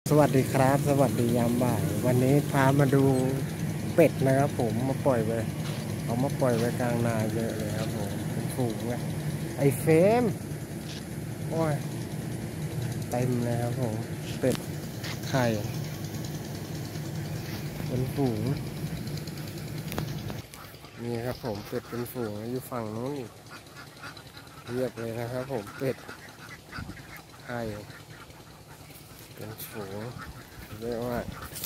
สวัสดีครับสวัสดียามบ่ายวันนี้พามาดูเป็ดนะครับผมมาปล่อยไปเอามาปล่อยไว้กลางนาเยอะเลยครับผมเป็นฝูงเลยไอเฟมโอ้ยเต็มเลยครับผมเป็ดไข่เป็นฝูงนี่ครับผมเป็ดเป็นฝูงอยู่ฝั่งนู้นอีกเรียบเลยนะครับผมเป็ดไข่เป็นฝูงเรียกว่า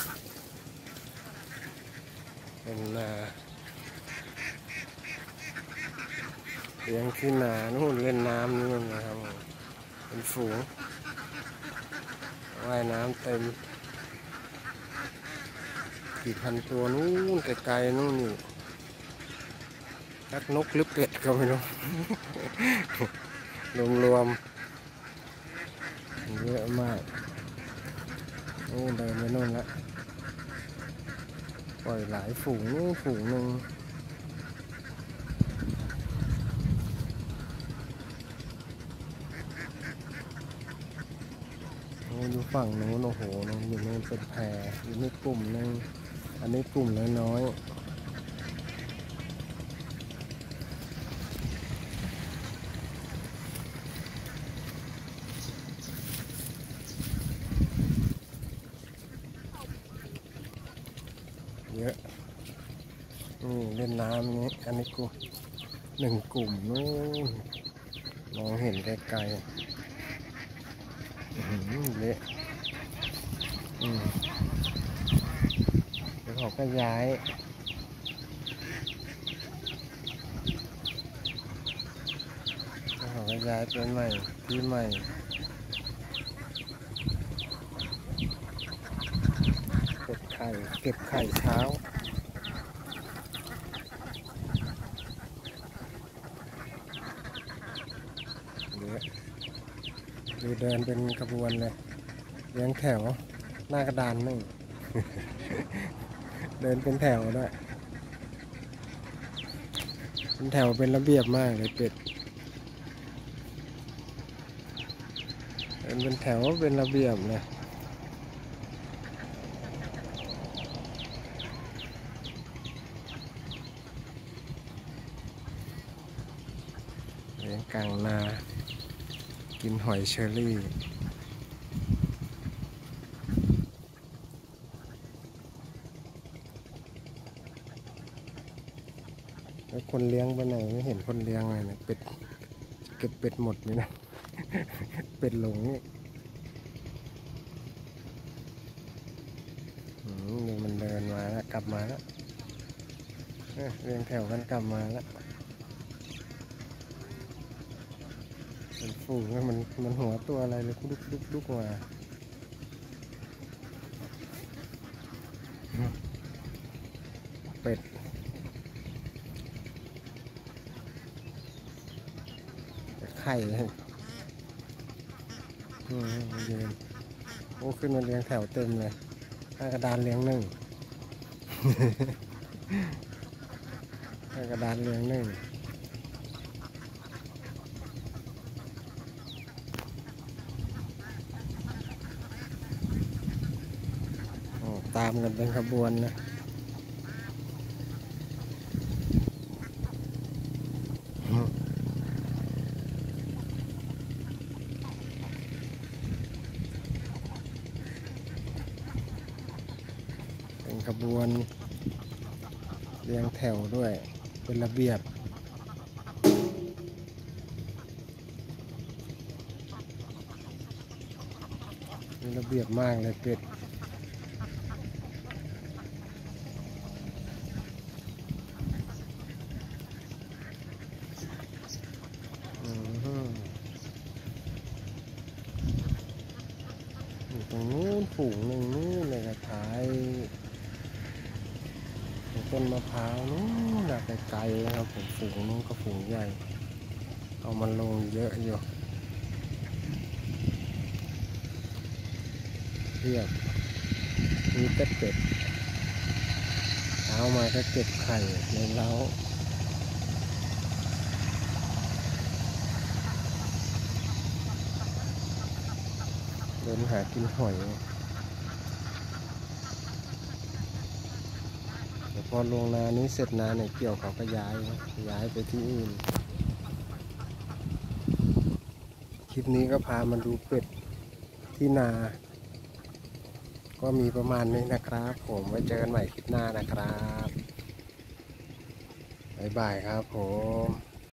เป็นนาเลี้ยงที่นานู่นเล่นน้ำนู่นนะครับผมเป็นฝูงว่ายน้ำเต็มกี่พันตัวนู่นไกลๆนู่นนี่นักนกหรือเป็ดก็ไม่รู้ รวมๆเยอะมากนู่นเดินไปนู่นละปล่อยหลายฝูงนู่นฝูงหนึ่งอยู่ฝั่งนู้นโอ้โหนู่นอยู่นู่นเป็นแพรอยู่นี่กลุ่มหนึ่งอันนี้กลุ่มน้อยๆเยอะนี่เล่นน้ำนี้อันนี้กูหนึ่งกลุ่มนู่นมองเห็นไกลๆเละเดี๋ยวเขาก็ย้ายเขาก็ย้ายไปใหม่ที่ใหม่เก็บไข่เช้าเยอะดูเดินเป็นขบวนเลยเลี้ยงแถวหน้ากระดานนึ่ง เดินเป็นแถวด้วยเป็นแถวเป็นระเบียบมากเลยเป็ดเดินเป็นแถวเป็นระเบียบเลยเลี้ยงกลางนากินหอยเชอรี่แล้วคนเลี้ยงไปไหนไม่เห็นคนเลี้ยงเลยนะเป็ดเก็บเป็ดหมดเลยนะ เป็ดหลงนี่นี่มันเดินมาแล้วกลับมาแล้วเรียงแถวกันกลับมาแล้วเป็นฝูงมันหัวตัวอะไรเลยลุกมาเป็ดไข่เลยยืนโอ้ขึ้นมาเรียงแถวเต็มเลยหน้ากระดานเรียงหนึ่ง หน้ากระดานเรียงหนึ่งตามกันเป็นขบวนนะเป็นขบวนเรียงแถวด้วยเป็นระเบียบมีระเบียบมากเลยเป็ดอยู่ตรงนู้นฝูงหนึ่งนู้นเลยกระถายต้นมะพร้าวนู้นไกลๆนะครับผมฝูงนู้นก็ฝูงใหญ่เอามันลงเยอะอยู่เรียบมีเป็ดเช้ามาก็เก็บไข่ในเล้าเดินหากินหอยเดี๋ยวพอลงนานี้เสร็จนาเนี่ยเกี่ยวเขาก็ย้ายไปที่อื่นคลิปนี้ก็พามาดูเป็ดที่นา ก็มีประมาณนี้นะครับผมไว้เจอกันใหม่คลิปหน้านะครับบ๊ายบายครับผม